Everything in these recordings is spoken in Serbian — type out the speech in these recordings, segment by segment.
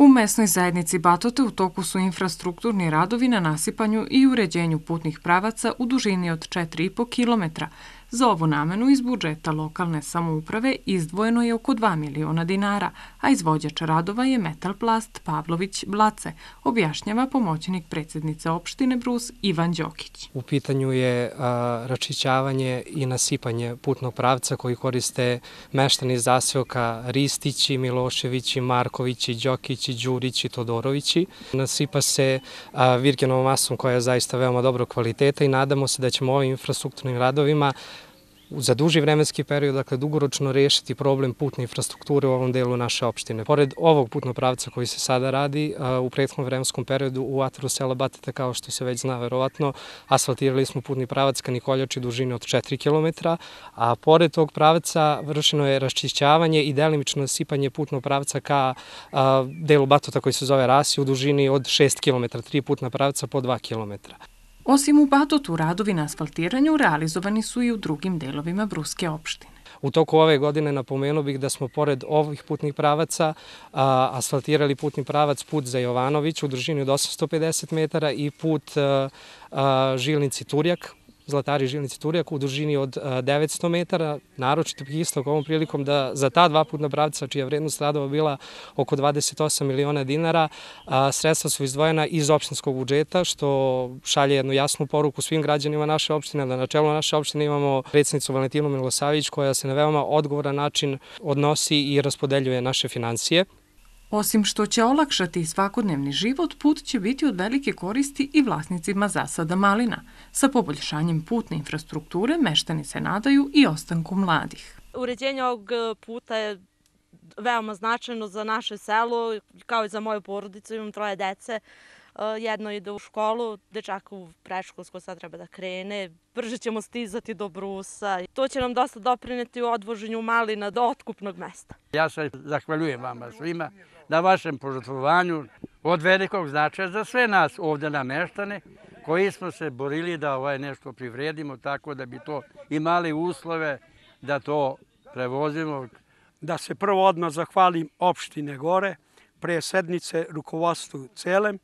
U mesnoj zajednici Batote u toku su infrastrukturni radovi na nasipanju i uređenju putnih pravaca u dužini od 4,5 kilometra. Za ovu namenu iz budžeta lokalne samouprave izdvojeno je oko 2 miliona dinara, a izvođač radova je Metalplast Pavlović Blace, objašnjava pomoćnik predsjednice opštine Brus Ivan Đokić. U pitanju je raščišćavanje i nasipanje putnog pravca koji koriste meštani zaseoka Ristići, Miloševići, Markovići, Đokići, Đurići, Todorovići. Nasipa se virkenovom masom koja je zaista veoma dobro kvaliteta i nadamo se da ćemo ovim infrastrukturnim radovima za duži vremenski period, dakle dugoročno rešiti problem putne infrastrukture u ovom delu naše opštine. Pored ovog putnog pravca koji se sada radi, u prethodnom vremenskom periodu u ataru sela Batata, kao što se već zna verovatno, asfaltirali smo putni pravac ka Nikoljači dužine od 4 km, a pored tog pravca vršeno je raščišćavanje i delimično nasipanje putnog pravca ka delu Batata koji se zove Rasi u dužini od 6 km, 3 putna pravca po 2 km. Osim u Batotu, radovi na asfaltiranju realizovani su i u drugim delovima Bruske opštine. U toku ove godine napomenuo bih da smo pored ovih putnih pravaca asfaltirali putni pravac put za Jovanović u dužini od 850 metara i put Žilnici-Turjak, Zlatari Žilnici-Turjak u dužini od 900 metara. Naročito bih istakao ovom prilikom da za ta dva putna pravca, čija vrednost radova bila oko 28 miliona dinara, sredstva su izdvojena iz opštinskog budžeta, što šalje jednu jasnu poruku svim građanima naše opštine, da na čelu naše opštine imamo predsjednicu Valentinu Milosavljević koja se na veoma odgovoran način odnosi i raspodeljuje naše financije. Osim što će olakšati svakodnevni život, put će biti od velike koristi i vlasnicima zasada malina. Sa poboljšanjem putne infrastrukture meštani se nadaju i ostanku mladih. Uređenje ovog puta je veoma značajno za naše selo, kao i za moju porodicu. Imam 3 dece. Jedno ide u školu, dečak u predškolsko sad treba da krene. Brže ćemo stizati do Brusa. To će nam dosta doprineti u odvoženju malina do otkupnog mesta. Ja se zahvaljujem vama svima na vašem požrtvovanju od velikog značaja za sve nas ovdje nameštane koji smo se borili da nešto privredimo tako da bi to imali uslove da to prevozimo. Da se prvo odmah zahvalim opštine Gore, pre sednice rukovodstvu celem,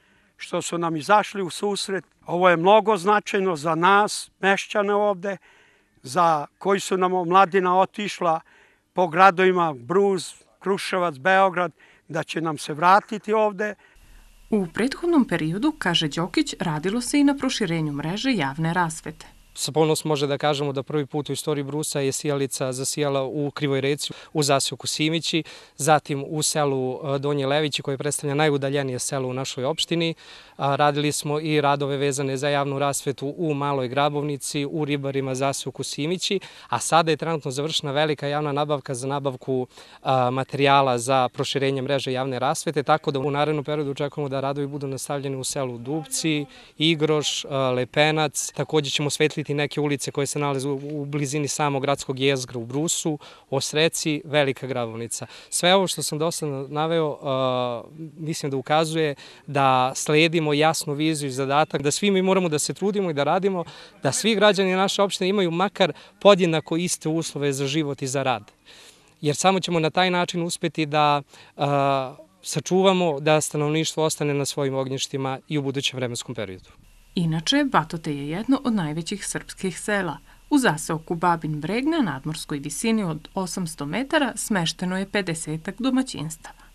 što su nam izašli u susret. Ovo je mnogo značajno za nas, mešćane ovde, za koji su nam omladina otišla po gradovima Brus, Kruševac, Beograd, da će nam se vratiti ovde. U prethodnom periodu, kaže Đokić, radilo se i na proširenju mreže javne rasvete. Sa ponosom može da kažemo da prvi put u istoriji Brusa je sijalica zasijala u Krivoj reci, u zaseoku Simići, zatim u selu Donji Levići koje predstavlja najudaljenije selo u našoj opštini. Radili smo i radove vezane za javnu rasvetu u Maloj Grabovnici, u Ribarima, zaseoku Simići, a sada je trenutno završena velika javna nabavka za nabavku materijala za proširenje mreže javne rasvete, tako da u narednom periodu očekujemo da radovi budu nastavljeni u selu Dubci, Igroš, Lepenac. Također ćemo svetliti neke ulice koje se nalaze u blizini samog gradskog jezgra u Brusu, Osreci, Velika Grabovnica. Sve ovo što sam dosta naveo mislim da ukazuje da sledimo jasnu viziju i zadatak, da svi mi moramo da se trudimo i da radimo, da svi građani naše opštine imaju makar podjednako iste uslove za život i za rad. Jer samo ćemo na taj način uspeti da sačuvamo da stanovništvo ostane na svojim ognjištima i u budućem vremenskom periodu. Inače, Batote je jedno od najvećih srpskih sela. U zaseoku Babin Breg na nadmorskoj visini od 800 metara smešteno je 50 domaćinstava.